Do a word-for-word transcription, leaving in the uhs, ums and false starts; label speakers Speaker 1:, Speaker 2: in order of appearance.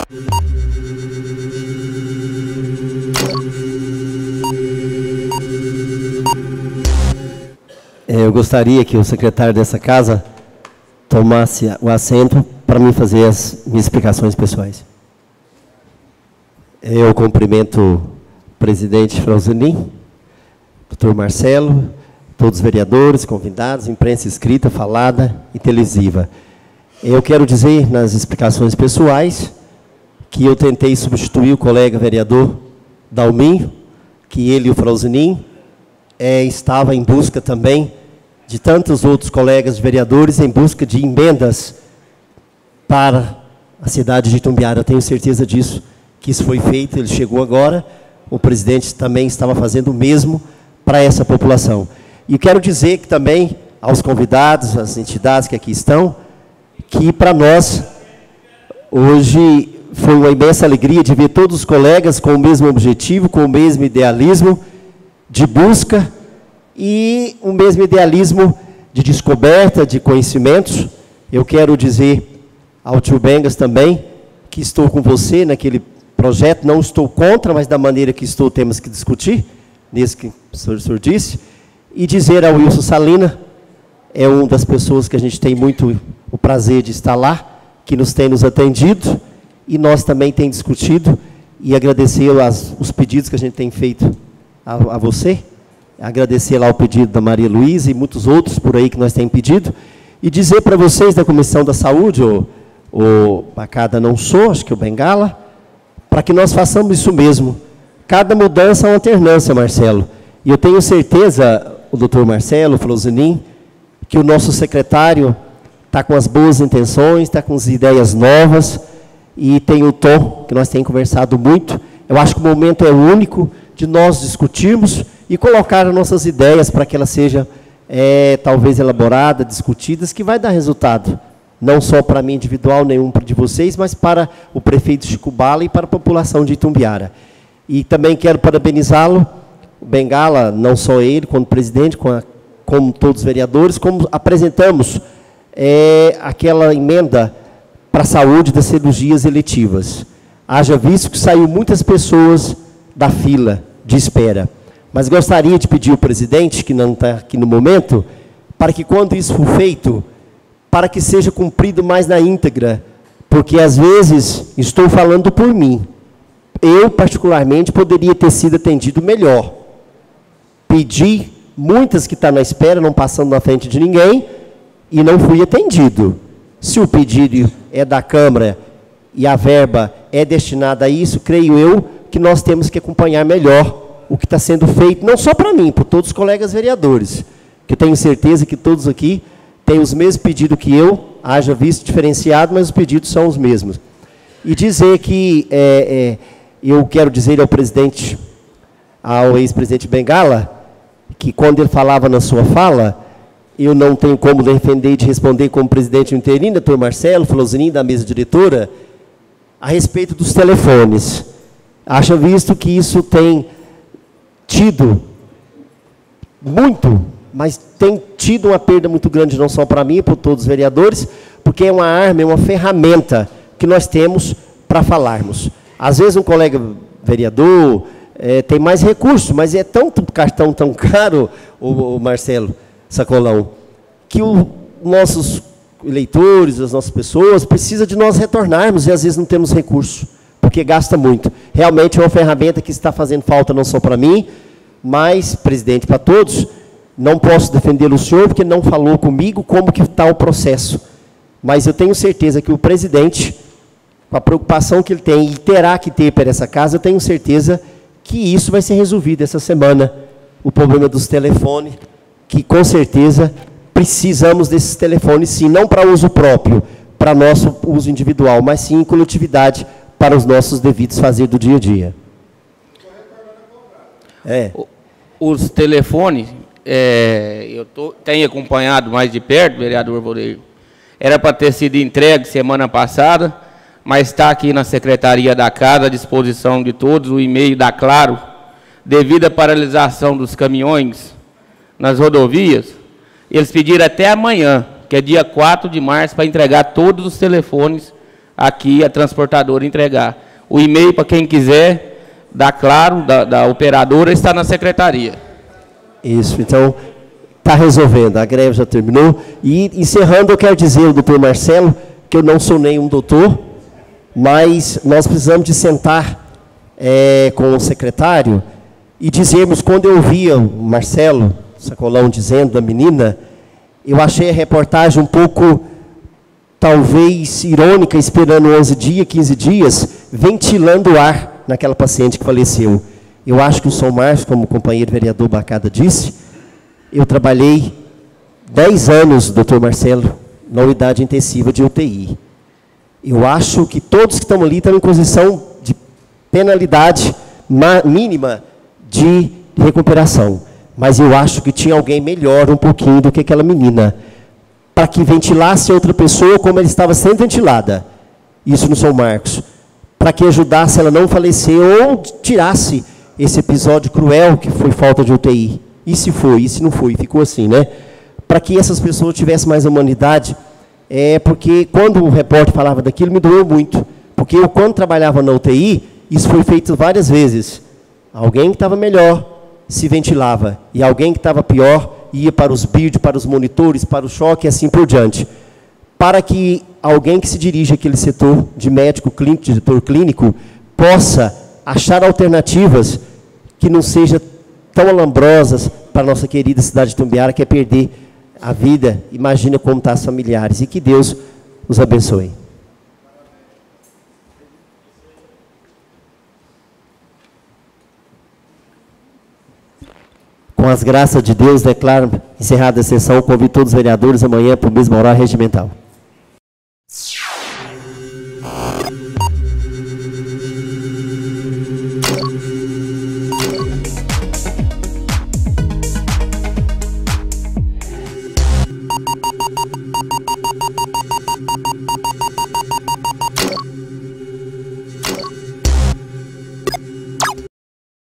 Speaker 1: Eu gostaria que o secretário dessa casa tomasse o assento para me fazer as minhas explicações pessoais. Eu cumprimento o presidente Franzolin, doutor Marcelo, todos os vereadores, convidados, imprensa escrita, falada e televisiva. Eu quero dizer, nas explicações pessoais, que eu tentei substituir o colega vereador Dalminho, que ele e o Franzolin é, estava em busca também de tantos outros colegas vereadores em busca de emendas para a cidade de Itumbiara. Eu tenho certeza disso, que isso foi feito, ele chegou agora, o presidente também estava fazendo o mesmo para essa população. E quero dizer que também aos convidados, às entidades que aqui estão, que para nós, hoje, foi uma imensa alegria de ver todos os colegas com o mesmo objetivo, com o mesmo idealismo de busca e o mesmo idealismo de descoberta, de conhecimentos. Eu quero dizer ao tio Bengas também que estou com você naquele projeto, não estou contra, mas da maneira que estou temos que discutir, nisso que o senhor, o senhor disse, e dizer ao Wilson Salina, é uma das pessoas que a gente tem muito o prazer de estar lá, que nos tem nos atendido, e nós também temos discutido, e agradecer as, os pedidos que a gente tem feito a, a você, agradecer lá o pedido da Maria Luísa e muitos outros por aí que nós temos pedido, e dizer para vocês da Comissão da Saúde, o, o Bacada não sou, acho que o Bengala, para que nós façamos isso mesmo. Cada mudança é uma alternância, Marcelo. E eu tenho certeza, o doutor Marcelo Flozinin, que o nosso secretário está com as boas intenções, está com as ideias novas, e tem o tom, que nós temos conversado muito. Eu acho que o momento é único de nós discutirmos e colocar as nossas ideias para que ela seja, é, talvez, elaborada, discutidas, que vai dar resultado. Não só para mim individual, nenhum de vocês, mas para o prefeito Chico Bala e para a população de Itumbiara. E também quero parabenizá-lo, o Bengala, não só ele, como presidente, com a, como todos os vereadores, como apresentamos é, aquela emenda para a saúde das cirurgias eletivas. Haja visto que saiu muitas pessoas da fila de espera. Mas gostaria de pedir ao presidente, que não está aqui no momento, para que quando isso for feito, para que seja cumprido mais na íntegra, porque às vezes, estou falando por mim, eu particularmente poderia ter sido atendido melhor. Pedi, muitas que estão na espera, não passando na frente de ninguém, e não fui atendido. Se o pedido é da Câmara e a verba é destinada a isso, creio eu que nós temos que acompanhar melhor o que está sendo feito, não só para mim, por todos os colegas vereadores, que tenho certeza que todos aqui têm os mesmos pedidos que eu, haja visto diferenciado, mas os pedidos são os mesmos. E dizer que, é, é, eu quero dizer ao presidente, ao ex-presidente Bengala, que quando ele falava na sua fala, eu não tenho como defender e de responder como presidente interino, doutor Marcelo Flozinin, da mesa diretora, a respeito dos telefones. Haja visto que isso tem tido muito, mas tem tido uma perda muito grande, não só para mim, para todos os vereadores, porque é uma arma, é uma ferramenta que nós temos para falarmos. Às vezes um colega vereador é, tem mais recursos, mas é tanto cartão tão caro, o, o Marcelo Sacolão, que os nossos eleitores, as nossas pessoas, precisam de nós retornarmos e às vezes não temos recurso, porque gasta muito. Realmente é uma ferramenta que está fazendo falta não só para mim, mas, presidente, para todos. Não posso defender o senhor, porque não falou comigo como que está o processo. Mas eu tenho certeza que o presidente, com a preocupação que ele tem e terá que ter para essa casa, eu tenho certeza que isso vai ser resolvido essa semana. O problema dos telefones, que com certeza precisamos desses telefones, sim, não para uso próprio, para nosso uso individual, mas sim em coletividade, para os nossos devidos fazer do dia a dia. É.
Speaker 2: Os telefones, é, eu tô, tenho acompanhado mais de perto, vereador Voreiro, era para ter sido entregue semana passada, mas está aqui na Secretaria da Casa, à disposição de todos, o e-mail da Claro, devido à paralisação dos caminhões nas rodovias, eles pediram até amanhã, que é dia quatro de março, para entregar todos os telefones aqui a transportadora entregar. O e-mail, para quem quiser, da Claro, da, da operadora, está na secretaria.
Speaker 1: Isso, então, está resolvendo, a greve já terminou. E, encerrando, eu quero dizer ao doutor Marcelo, que eu não sou nenhum doutor, mas nós precisamos de sentar é, com o secretário e dizermos, quando eu ouvia o Marcelo Sacolão dizendo da menina, eu achei a reportagem um pouco, talvez, irônica, esperando onze dias, quinze dias, ventilando o ar naquela paciente que faleceu. Eu acho que o São Márcio, como o companheiro vereador Bacada disse, eu trabalhei dez anos, doutor Marcelo, na unidade intensiva de U T I. Eu acho que todos que estão ali estão em posição de penalidade mínima de recuperação. Mas eu acho que tinha alguém melhor um pouquinho do que aquela menina, para que ventilasse outra pessoa como ela estava sendo ventilada. Isso no São Marcos. Para que ajudasse ela a não falecer ou tirasse esse episódio cruel que foi falta de U T I. E se foi, e se não foi, ficou assim, né? Para que essas pessoas tivessem mais humanidade, é porque quando o repórter falava daquilo, me doeu muito. Porque eu, quando trabalhava na U T I, isso foi feito várias vezes. Alguém que estava melhor se ventilava, e alguém que estava pior ia para os B I R D, para os monitores, para o choque e assim por diante. Para que alguém que se dirige àquele setor de médico clínico, de setor clínico, possa achar alternativas que não sejam tão alambrosas para a nossa querida cidade de Itumbiara, que é perder a vida. Imagina como estão os familiares, e que Deus os abençoe. Com as graças de Deus, declaro encerrada a sessão, convido todos os vereadores amanhã para o mesmo horário regimental.